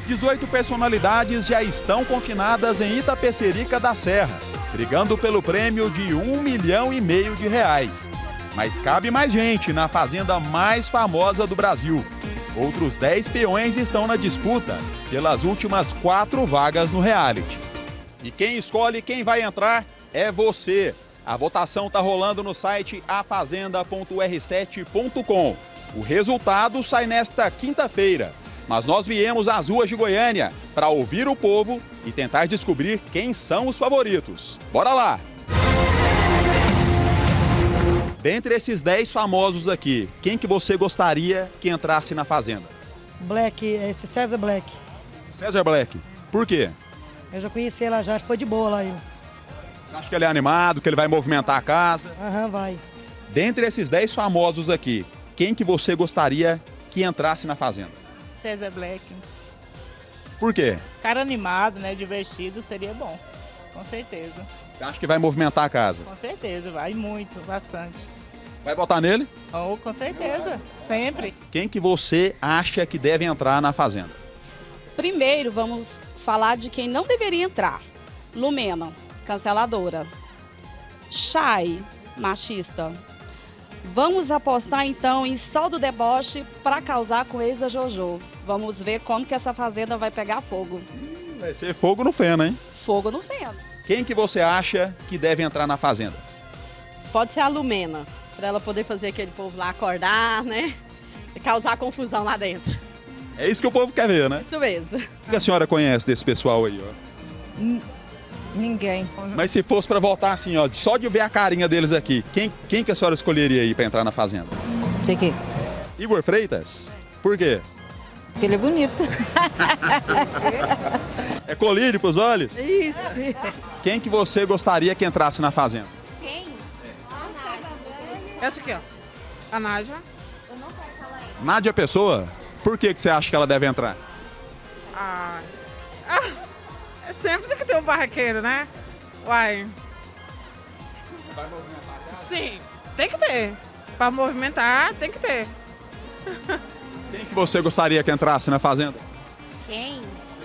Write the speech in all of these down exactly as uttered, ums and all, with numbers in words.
dezoito personalidades já estão confinadas em Itapecerica da Serra, brigando pelo prêmio de um milhão e meio de reais. Mas cabe mais gente na fazenda mais famosa do Brasil. Outros dez peões estão na disputa pelas últimas quatro vagas no reality. E quem escolhe quem vai entrar é você. A votação está rolando no site a fazenda ponto r sete ponto com. O resultado sai nesta quinta-feira. Mas nós viemos às ruas de Goiânia para ouvir o povo e tentar descobrir quem são os favoritos. Bora lá! Dentre esses dez famosos aqui, quem que você gostaria que entrasse na Fazenda? Black, esse César Black. César Black. Por quê? Eu já conheci ela já, foi de boa lá. Eu. Acho que ele é animado, que ele vai movimentar a casa. Aham, vai. Dentre esses dez famosos aqui, quem que você gostaria que entrasse na Fazenda? César Black. Por quê? Cara animado, né? Divertido, seria bom. Com certeza. Você acha que vai movimentar a casa? Com certeza, vai muito, bastante. Vai votar nele? Oh, com certeza, sempre. Quem que você acha que deve entrar na Fazenda? Primeiro, vamos falar de quem não deveria entrar. Lumena, canceladora. Chay, machista. Vamos apostar então em Sol do Deboche para causar com o ex da Jojo. Vamos ver como que essa fazenda vai pegar fogo. Vai ser fogo no feno, hein? Fogo no feno. Quem que você acha que deve entrar na Fazenda? Pode ser a Lumena, para ela poder fazer aquele povo lá acordar, né? E causar confusão lá dentro. É isso que o povo quer ver, né? Isso mesmo. O que a senhora conhece desse pessoal aí, ó? Ninguém. Mas se fosse para votar assim, ó, só de ver a carinha deles aqui, quem, quem que a senhora escolheria aí para entrar na Fazenda? Sei que. Igor Freitas? Por quê? Porque ele é bonito. É colírio pros olhos? Isso, isso. Quem que você gostaria que entrasse na Fazenda? Quem? Essa aqui, ó. A Nádia. Nádia Pessoa? Por que que você acha que ela deve entrar? Ah, ah, sempre tem que ter um barraqueiro, né? Uai. Vai movimentar. Sim, tem que ter. Para movimentar, tem que ter. Quem que você gostaria que entrasse na Fazenda? Quem?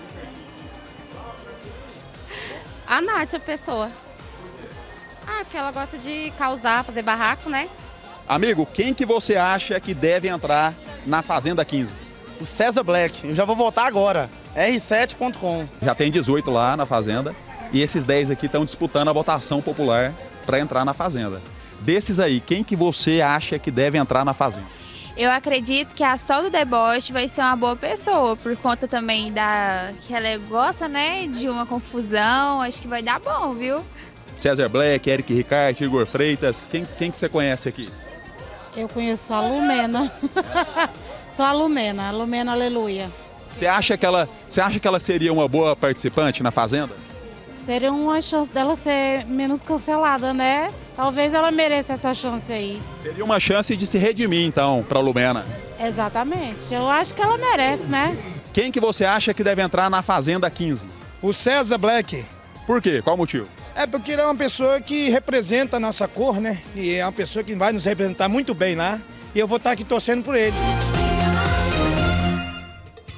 A Nádia Pessoa. Ah, porque ela gosta de causar, fazer barraco, né? Amigo, quem que você acha que deve entrar na Fazenda quinze? O César Black. Eu já vou votar agora. r sete ponto com. Já tem dezoito lá na Fazenda e esses dez aqui estão disputando a votação popular para entrar na Fazenda. Desses aí, quem que você acha que deve entrar na Fazenda? Eu acredito que a Sol do Deboche vai ser uma boa pessoa, por conta também da que ela gosta, né, de uma confusão. Acho que vai dar bom, viu? César Black, Eric Ricarte, Igor Freitas. Quem, quem que você conhece aqui? Eu conheço a Lumena. Só a Lumena, a Lumena Aleluia. Você acha que ela, você acha que ela seria uma boa participante na Fazenda? Seria uma chance dela ser menos cancelada, né? Talvez ela mereça essa chance aí. Seria uma chance de se redimir, então, para a Lumena. Exatamente. Eu acho que ela merece, né? Quem que você acha que deve entrar na Fazenda quinze? O César Black. Por quê? Qual o motivo? É porque ele é uma pessoa que representa a nossa cor, né? E é uma pessoa que vai nos representar muito bem lá. E eu vou estar aqui torcendo por ele.